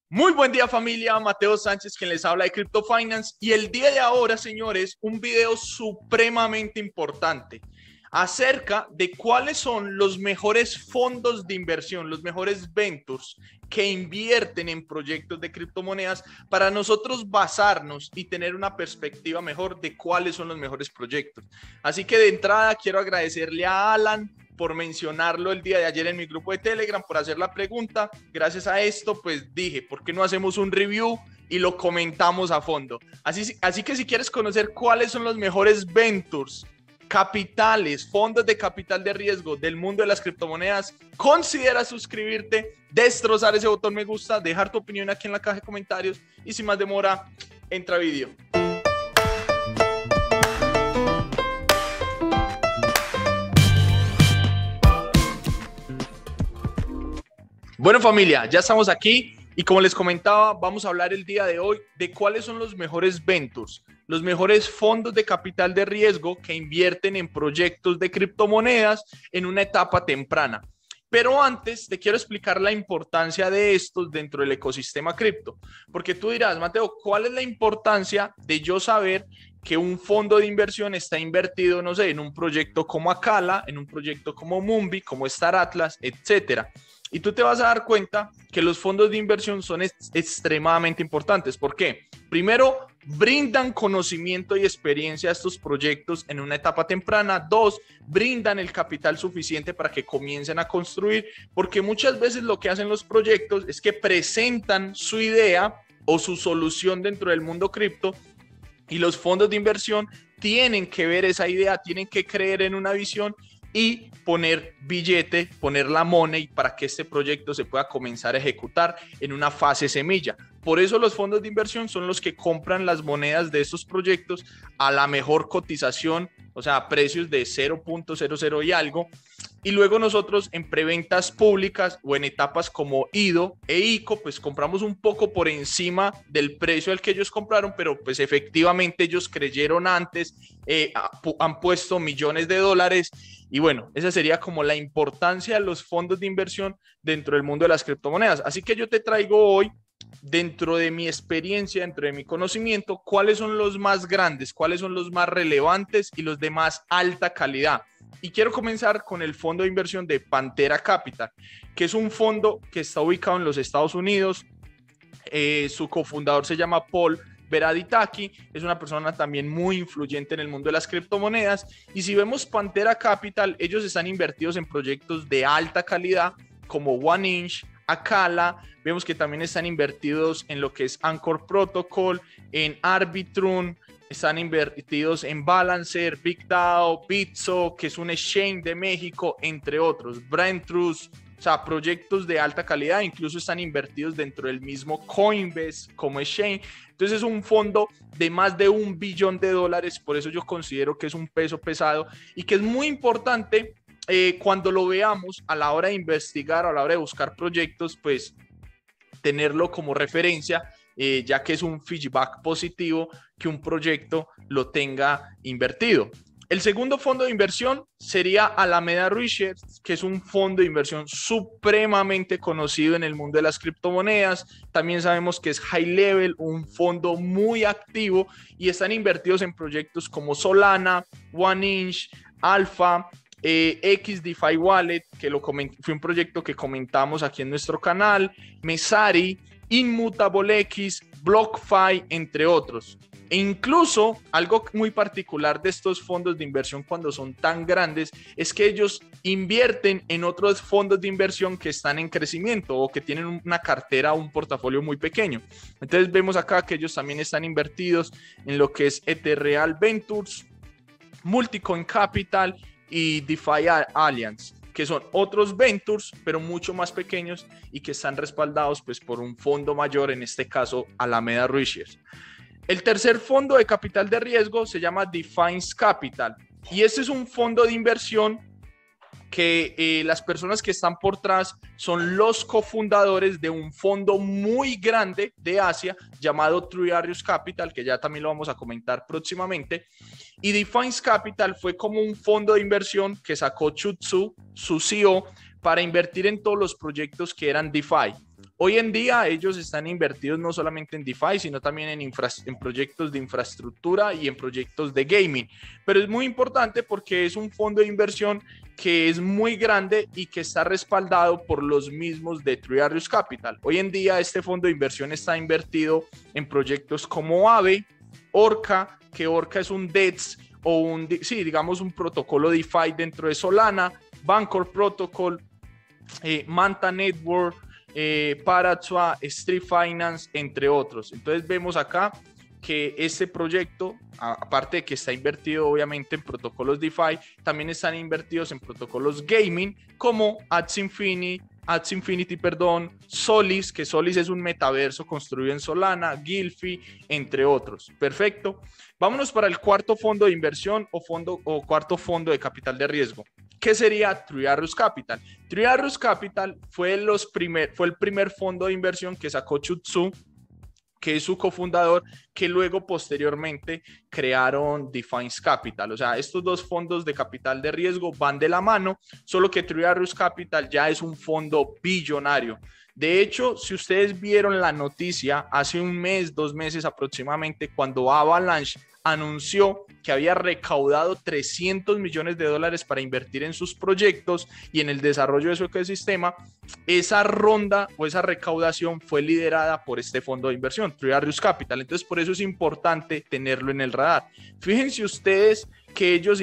Muy buen día familia, Mateo Sánchez quien les habla de Crypto Finance y el día de ahora, señores, un video supremamente importante acerca de cuáles son los mejores fondos de inversión, los mejores ventures que invierten en proyectos de criptomonedas para nosotros basarnos y tener una perspectiva mejor de cuáles son los mejores proyectos. Así que de entrada quiero agradecerle a Alan por mencionarlo el día de ayer en mi grupo de Telegram, por hacer la pregunta. Gracias a esto, pues dije, ¿por qué no hacemos un review y lo comentamos a fondo? Así que si quieres conocer cuáles son los mejores ventures, capitales, fondos de capital de riesgo del mundo de las criptomonedas, considera suscribirte, destrozar ese botón me gusta, dejar tu opinión aquí en la caja de comentarios y sin más demora, entra a vídeo. Bueno familia, ya estamos aquí y como les comentaba, vamos a hablar el día de hoy de cuáles son los mejores ventures, los mejores fondos de capital de riesgo que invierten en proyectos de criptomonedas en una etapa temprana. Pero antes te quiero explicar la importancia de estos dentro del ecosistema cripto, porque tú dirás, Mateo, ¿cuál es la importancia de yo saber que un fondo de inversión está invertido, no sé, en un proyecto como Acala, en un proyecto como Mumbi, como Star Atlas, etcétera? Y tú te vas a dar cuenta que los fondos de inversión son extremadamente importantes. ¿Por qué? Primero, brindan conocimiento y experiencia a estos proyectos en una etapa temprana. Dos, brindan el capital suficiente para que comiencen a construir, porque muchas veces lo que hacen los proyectos es que presentan su idea o su solución dentro del mundo cripto y los fondos de inversión tienen que ver esa idea, tienen que creer en una visión y poner billete, poner la money para que este proyecto se pueda comenzar a ejecutar en una fase semilla. Por eso los fondos de inversión son los que compran las monedas de estos proyectos a la mejor cotización, o sea, a precios de 0.00 y algo. Y luego nosotros en preventas públicas o en etapas como IDO e ICO, pues compramos un poco por encima del precio al que ellos compraron, pero pues efectivamente ellos creyeron antes, han puesto millones de dólares y bueno, esa sería como la importancia de los fondos de inversión dentro del mundo de las criptomonedas. Así que yo te traigo hoy, dentro de mi experiencia, dentro de mi conocimiento, cuáles son los más grandes, cuáles son los más relevantes y los de más alta calidad. Y quiero comenzar con el fondo de inversión de Pantera Capital, que es un fondo que está ubicado en los Estados Unidos. Su cofundador se llama Paul Beraditaki, es una persona también muy influyente en el mundo de las criptomonedas. Y si vemos Pantera Capital, ellos están invertidos en proyectos de alta calidad como One Inch, Acala. Vemos que también están invertidos en lo que es Anchor Protocol, en Arbitrum, están invertidos en Balancer, BigDAO, Bitso, que es un exchange de México, entre otros, Braintrust, o sea, proyectos de alta calidad, incluso están invertidos dentro del mismo Coinbase como exchange. Entonces es un fondo de más de $1 billón, por eso yo considero que es un peso pesado y que es muy importante cuando lo veamos a la hora de investigar, a la hora de buscar proyectos, pues tenerlo como referencia, ya que es un feedback positivo que un proyecto lo tenga invertido. El segundo fondo de inversión sería Alameda Research, que es un fondo de inversión supremamente conocido en el mundo de las criptomonedas. También sabemos que es High Level, un fondo muy activo y están invertidos en proyectos como Solana, One Inch, Alpha, XDeFi Wallet, que fue un proyecto que comentamos aquí en nuestro canal, Messari, Immutable X, BlockFi, entre otros. E incluso algo muy particular de estos fondos de inversión cuando son tan grandes es que ellos invierten en otros fondos de inversión que están en crecimiento o que tienen una cartera, un portafolio muy pequeño. Entonces vemos acá que ellos también están invertidos en lo que es Ethereal Ventures, Multicoin Capital y DeFi Alliance, que son otros ventures, pero mucho más pequeños y que están respaldados pues, por un fondo mayor, en este caso Alameda Research. El tercer fondo de capital de riesgo se llama Defiance Capital y este es un fondo de inversión que las personas que están por detrás son los cofundadores de un fondo muy grande de Asia llamado Three Arrows Capital, que ya también lo vamos a comentar próximamente. Y Defiance Capital fue como un fondo de inversión que sacó Chutsu, su CEO, para invertir en todos los proyectos que eran DeFi. Hoy en día ellos están invertidos no solamente en DeFi, sino también en proyectos de infraestructura y en proyectos de gaming. Pero es muy importante porque es un fondo de inversión que es muy grande y que está respaldado por los mismos de Three Arrows Capital. Hoy en día este fondo de inversión está invertido en proyectos como Aave, Orca, que Orca es un DEX o digamos un protocolo DeFi dentro de Solana, Bancor Protocol, Manta Network, Paratua, Street Finance, entre otros. Entonces vemos acá que este proyecto, aparte de que está invertido obviamente en protocolos DeFi, también están invertidos en protocolos gaming como Axie Infinity, Solis, que Solis es un metaverso construido en Solana, Gilfy, entre otros. Perfecto. Vámonos para el cuarto fondo de inversión o cuarto fondo de capital de riesgo. ¿Qué sería Three Arrows Capital? Three Arrows Capital fue el primer fondo de inversión que sacó Chutsu, que es su cofundador, que luego posteriormente crearon Defiance Capital. O sea, estos dos fondos de capital de riesgo van de la mano, solo que Three Arrows Capital ya es un fondo billonario. De hecho, si ustedes vieron la noticia hace un mes, 2 meses aproximadamente, cuando Avalanche anunció que había recaudado $300 millones para invertir en sus proyectos y en el desarrollo de su ecosistema, esa ronda o esa recaudación fue liderada por este fondo de inversión, Three Arrows Capital. Entonces, por eso es importante tenerlo en el radar. Fíjense ustedes que ellos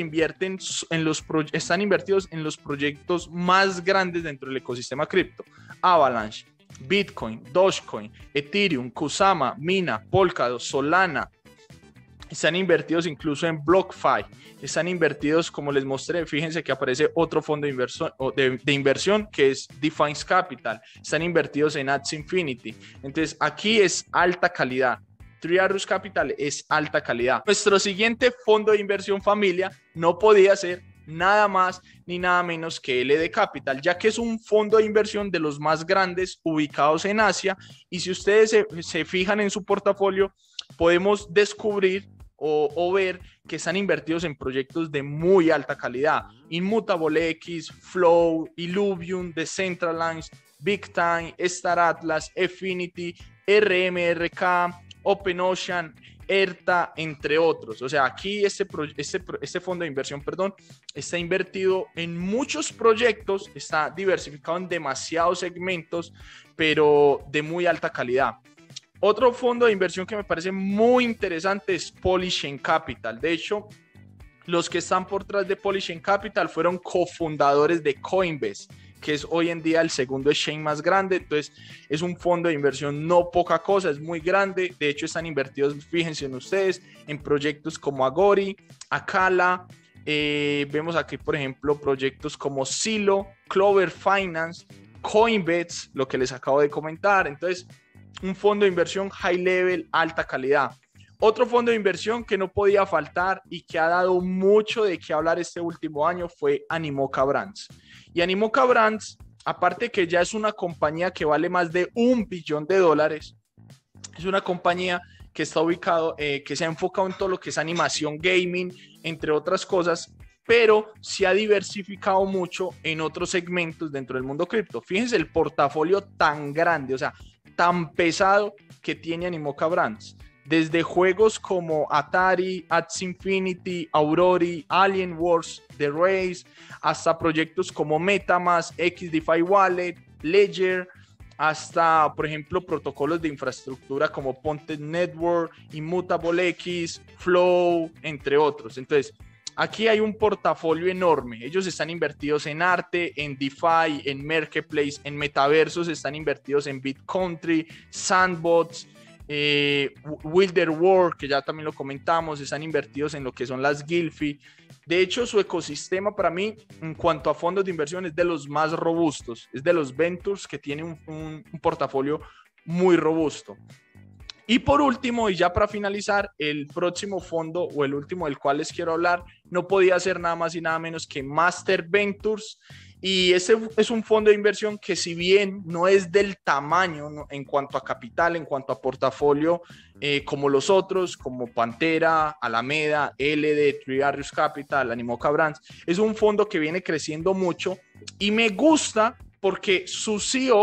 están invertidos en los proyectos más grandes dentro del ecosistema cripto: Avalanche, Bitcoin, Dogecoin, Ethereum, Kusama, Mina, Polkadot, Solana. Están invertidos incluso en BlockFi, están invertidos, como les mostré, fíjense que aparece otro fondo de inversión que es Defiance Capital, están invertidos en Axie Infinity. Entonces aquí es alta calidad. Three Arrows Capital es alta calidad. Nuestro siguiente fondo de inversión, familia, no podía ser nada más ni nada menos que LD Capital, ya que es un fondo de inversión de los más grandes ubicados en Asia, y si ustedes se fijan en su portafolio, podemos descubrir o ver que están invertidos en proyectos de muy alta calidad: Immutable X, Flow, Illuvium, Decentraland, Big Time, Star Atlas, Affinity, RMRK, OpenOcean, ERTA, entre otros. O sea, aquí este fondo de inversión, está invertido en muchos proyectos, está diversificado en demasiados segmentos, pero de muy alta calidad. Otro fondo de inversión que me parece muy interesante es Polychain Capital. De hecho, los que están por detrás de Polychain Capital fueron cofundadores de Coinbase, que es hoy en día el segundo exchange más grande. Entonces, es un fondo de inversión no poca cosa, es muy grande. De hecho, están invertidos, fíjense en ustedes, en proyectos como Agori, Acala. Vemos aquí, por ejemplo, proyectos como Silo, Clover Finance, Coinbase, lo que les acabo de comentar. Entonces, un fondo de inversión high level, alta calidad. Otro fondo de inversión que no podía faltar y que ha dado mucho de qué hablar este último año fue Animoca Brands. Y Animoca Brands, aparte que ya es una compañía que vale más de $1 billón, es una compañía que está ubicado, que se ha enfocado en todo lo que es animación gaming, entre otras cosas, pero se ha diversificado mucho en otros segmentos dentro del mundo cripto. Fíjense el portafolio tan grande, o sea, tan pesado que tiene Animoca Brands. Desde juegos como Atari, Axie Infinity, Aurori, Alien Wars, The Race, hasta proyectos como MetaMask, XDeFi Wallet, Ledger, hasta, por ejemplo, protocolos de infraestructura como Ponte Network, Immutable X, Flow, entre otros. Entonces, aquí hay un portafolio enorme. Ellos están invertidos en arte, en DeFi, en Marketplace, en metaversos, están invertidos en BitCountry, Sandbox, Wilder World, que ya también lo comentamos, están invertidos en lo que son las Gilfy. De hecho, su ecosistema para mí, en cuanto a fondos de inversión, es de los más robustos, es de los Ventures que tiene un portafolio muy robusto. Y por último, y ya para finalizar, el próximo fondo o el último del cual les quiero hablar no podía ser nada más y nada menos que Master Ventures. Y ese es un fondo de inversión que, si bien no es del tamaño, ¿no?, en cuanto a capital, en cuanto a portafolio, como los otros, como Pantera, Alameda, LD, Three Arrows Capital, Animoca Brands, es un fondo que viene creciendo mucho y me gusta porque su CEO,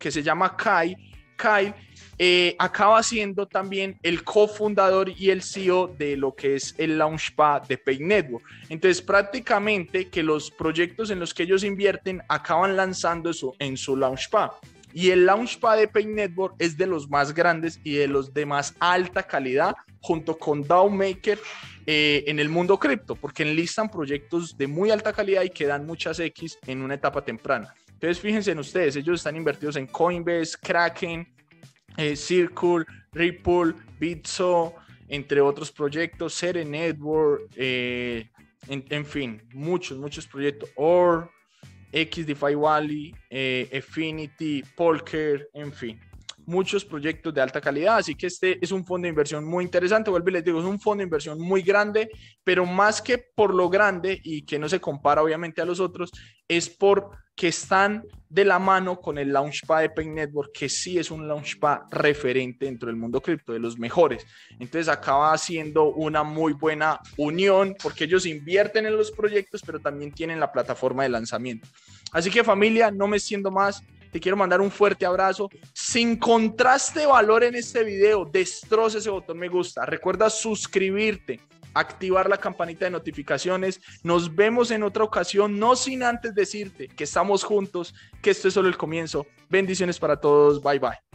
que se llama Kyle, acaba siendo también el cofundador y el CEO de lo que es el Launchpad de Pay Network. Entonces, prácticamente que los proyectos en los que ellos invierten acaban lanzando eso en su Launchpad. Y el Launchpad de Pay Network es de los más grandes y de los de más alta calidad, junto con DAOmaker en el mundo cripto, porque enlistan proyectos de muy alta calidad y que dan muchas X en una etapa temprana. Entonces, fíjense en ustedes, ellos están invertidos en Coinbase, Kraken, Circle, Ripple, Bitso, entre otros proyectos, Sere Network, en fin, muchos proyectos, OR, XDeFi Wally, Affinity, Polker, en fin, muchos proyectos de alta calidad, así que este es un fondo de inversión muy interesante, vuelvo y les digo, es un fondo de inversión muy grande, pero más que por lo grande y que no se compara obviamente a los otros, es porque están de la mano con el Launchpad de Pay Network, que sí es un Launchpad referente dentro del mundo cripto, de los mejores. Entonces acaba siendo una muy buena unión, porque ellos invierten en los proyectos, pero también tienen la plataforma de lanzamiento. Así que familia, no me extiendo más, te quiero mandar un fuerte abrazo. Si encontraste valor en este video, destroza ese botón me gusta. Recuerda suscribirte, activar la campanita de notificaciones. Nos vemos en otra ocasión, no sin antes decirte que estamos juntos, que esto es solo el comienzo. Bendiciones para todos. Bye, bye.